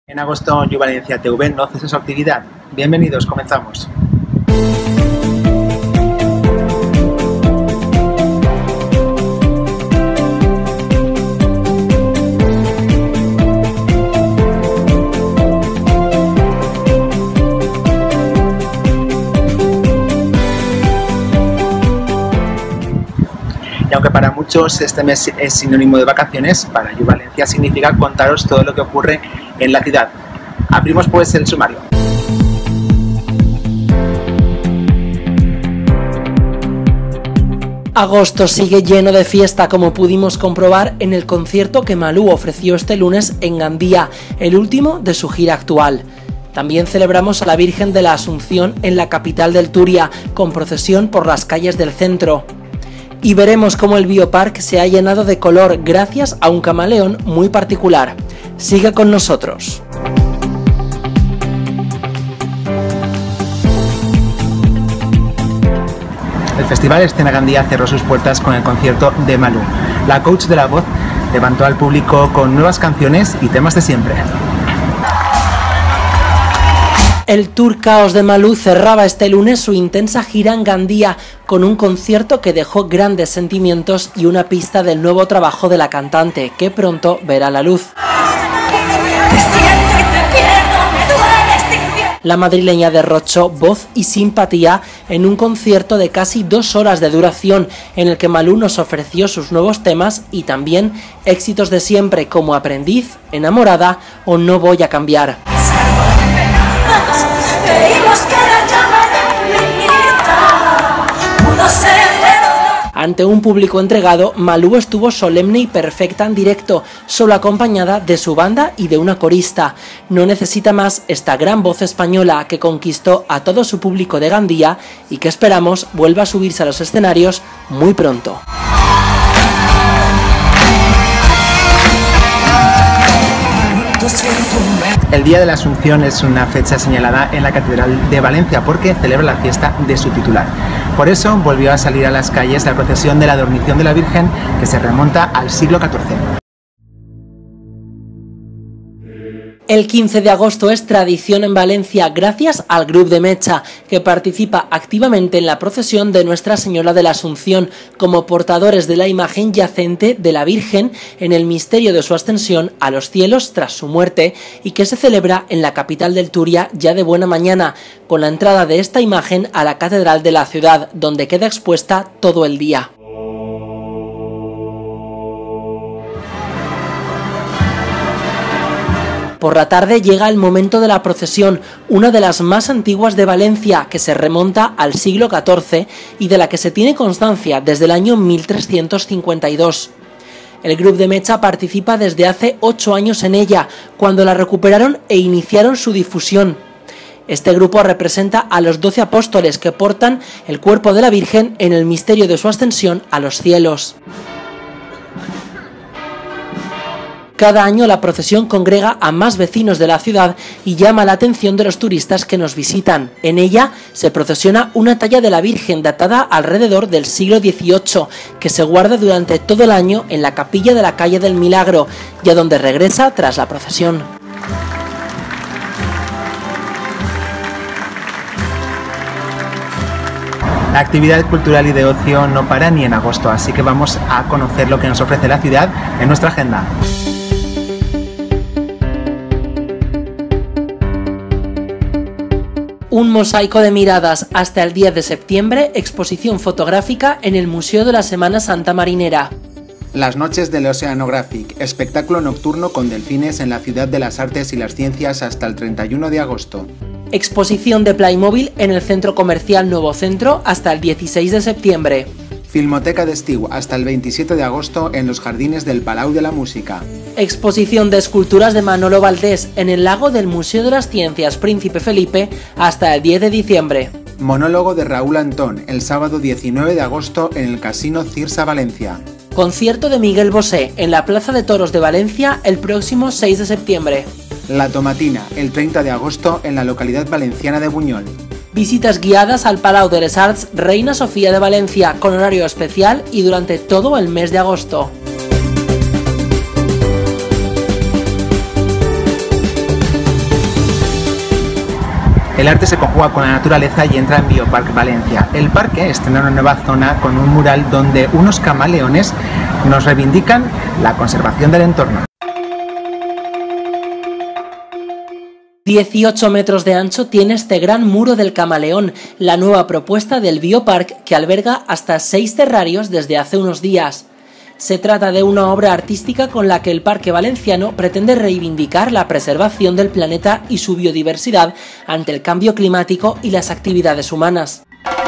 En agosto, You Valencia TV no cesa su actividad. Bienvenidos, comenzamos. Y aunque para muchos este mes es sinónimo de vacaciones, para You Valencia significa contaros todo lo que ocurre en la ciudad. Abrimos pues el sumario. Agosto sigue lleno de fiesta, como pudimos comprobar en el concierto que Malú ofreció este lunes en Gandía, el último de su gira actual. También celebramos a la Virgen de la Asunción en la capital del Turia, con procesión por las calles del centro. Y veremos cómo el Biopark se ha llenado de color gracias a un camaleón muy particular. Siga con nosotros. El Festival Escena Gandía cerró sus puertas con el concierto de Malú. La coach de la voz levantó al público con nuevas canciones y temas de siempre. El Tour Caos de Malú cerraba este lunes su intensa gira en Gandía con un concierto que dejó grandes sentimientos y una pista del nuevo trabajo de la cantante, que pronto verá la luz. La madrileña derrochó voz y simpatía en un concierto de casi 2 horas de duración, en el que Malú nos ofreció sus nuevos temas y también éxitos de siempre como Aprendiz, Enamorada o No voy a cambiar. Ante un público entregado, Malú estuvo solemne y perfecta en directo, solo acompañada de su banda y de una corista. No necesita más esta gran voz española que conquistó a todo su público de Gandía y que esperamos vuelva a subirse a los escenarios muy pronto. El Día de la Asunción es una fecha señalada en la Catedral de Valencia porque celebra la fiesta de su titular. Por eso volvió a salir a las calles la procesión de la Dormición de la Virgen, que se remonta al siglo XIV. El 15 de agosto es tradición en Valencia gracias al Grup de Mecha, que participa activamente en la procesión de Nuestra Señora de la Asunción como portadores de la imagen yacente de la Virgen en el misterio de su ascensión a los cielos tras su muerte, y que se celebra en la capital del Turia ya de buena mañana, con la entrada de esta imagen a la catedral de la ciudad, donde queda expuesta todo el día. Por la tarde llega el momento de la procesión, una de las más antiguas de Valencia, que se remonta al siglo XIV y de la que se tiene constancia desde el año 1352. El Grup de Mecha participa desde hace 8 años en ella, cuando la recuperaron e iniciaron su difusión. Este grupo representa a los 12 apóstoles que portan el cuerpo de la Virgen en el misterio de su ascensión a los cielos. Cada año la procesión congrega a más vecinos de la ciudad y llama la atención de los turistas que nos visitan. En ella se procesiona una talla de la Virgen datada alrededor del siglo XVIII, que se guarda durante todo el año en la capilla de la calle del Milagro, y a donde regresa tras la procesión. La actividad cultural y de ocio no para ni en agosto, así que vamos a conocer lo que nos ofrece la ciudad en nuestra agenda. Un mosaico de miradas hasta el 10 de septiembre, exposición fotográfica en el Museo de la Semana Santa Marinera. Las noches del Oceanographic, espectáculo nocturno con delfines en la Ciudad de las Artes y las Ciencias hasta el 31 de agosto. Exposición de Playmobil en el Centro Comercial Nuevo Centro hasta el 16 de septiembre. Filmoteca d'Estiu hasta el 27 de agosto en los jardines del Palau de la Música. Exposición de esculturas de Manolo Valdés en el lago del Museo de las Ciencias Príncipe Felipe hasta el 10 de diciembre. Monólogo de Raúl Antón el sábado 19 de agosto en el Casino Cirsa Valencia. Concierto de Miguel Bosé en la Plaza de Toros de Valencia el próximo 6 de septiembre. La Tomatina el 30 de agosto en la localidad valenciana de Buñol. Visitas guiadas al Palau de les Arts Reina Sofía de Valencia con horario especial y durante todo el mes de agosto. El arte se conjuga con la naturaleza y entra en Biopark Valencia. El parque estrena una nueva zona con un mural donde unos camaleones nos reivindican la conservación del entorno. 18 metros de ancho tiene este gran muro del camaleón, la nueva propuesta del Biopark que alberga hasta 6 terrarios desde hace unos días. Se trata de una obra artística con la que el Parque Valenciano pretende reivindicar la preservación del planeta y su biodiversidad ante el cambio climático y las actividades humanas.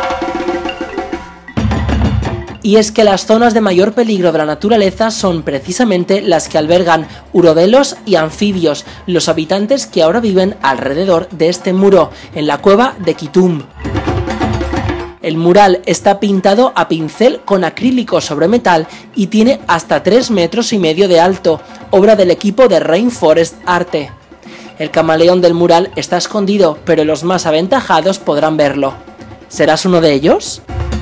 Y es que las zonas de mayor peligro de la naturaleza son precisamente las que albergan urodelos y anfibios, los habitantes que ahora viven alrededor de este muro, en la cueva de Quitum. El mural está pintado a pincel con acrílico sobre metal y tiene hasta 3,5 metros de alto, obra del equipo de Rainforest Arte. El camaleón del mural está escondido, pero los más aventajados podrán verlo. ¿Serás uno de ellos?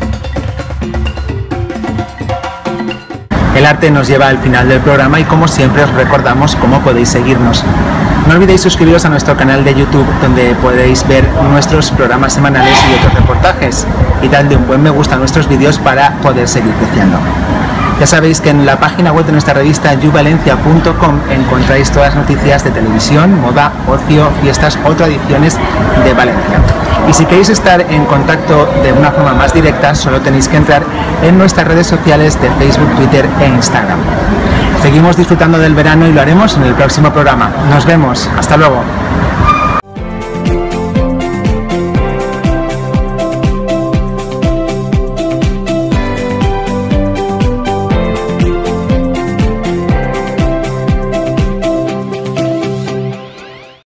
El arte nos lleva al final del programa y como siempre os recordamos cómo podéis seguirnos. No olvidéis suscribiros a nuestro canal de YouTube donde podéis ver nuestros programas semanales y otros reportajes y darle un buen me gusta a nuestros vídeos para poder seguir creciendo. Ya sabéis que en la página web de nuestra revista youvalencia.com encontráis todas las noticias de televisión, moda, ocio, fiestas o tradiciones de Valencia. Y si queréis estar en contacto de una forma más directa, solo tenéis que entrar en nuestras redes sociales de Facebook, Twitter e Instagram. Seguimos disfrutando del verano y lo haremos en el próximo programa. Nos vemos. Hasta luego.